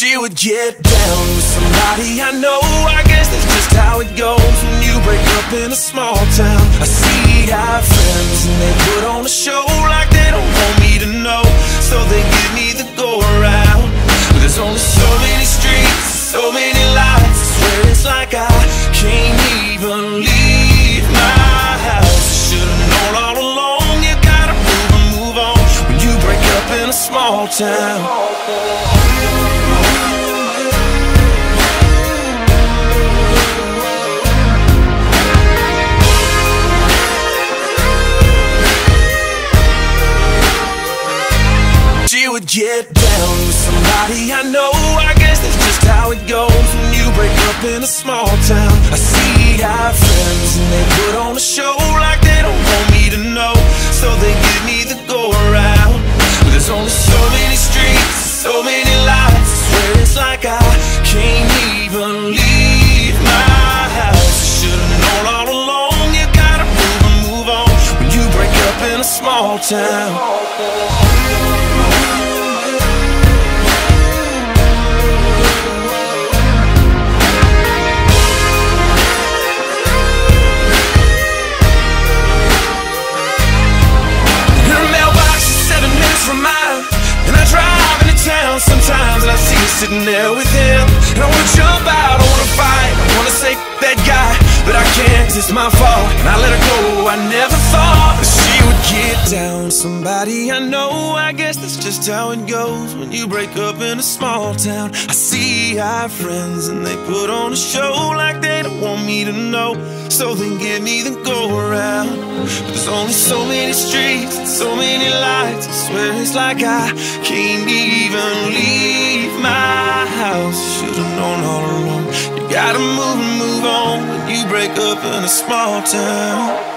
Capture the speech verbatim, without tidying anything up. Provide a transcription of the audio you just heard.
She would get down with somebody I know. I guess that's just how it goes when you break up in a small town. I see our friends and they put on a show like they don't want me to know, so they give me the go around. But there's only so many streets, so many lights, I swear it's like I can't even leave my house. Should've known all along, you gotta move and move on when you break up in a small town. She would get down with somebody I know. I guess that's just how it goes when you break up in a small town. I see our friends and they put on a show like they don't want me to know, so they give me the go around. But there's only so many streets, so many lights, I swear it's like I can't even leave my house. Should've known all along, you gotta move and move on when you break up in a small town. Sometimes I see you sitting there with him, and I wanna jump out, I wanna fight, I wanna say that guy, but I can't, 'cause it's my fault, and I let her go. I never thought that she would get down somebody I know. I guess that's just how it goes when you break up in a small town. I see our friends and they put on a show like they don't want me to know, so they give me the go around. But there's only so many streets and so many lights, I swear it's like I can't even leave my house. Should've known all along, you gotta move and move on when you break up in a small town.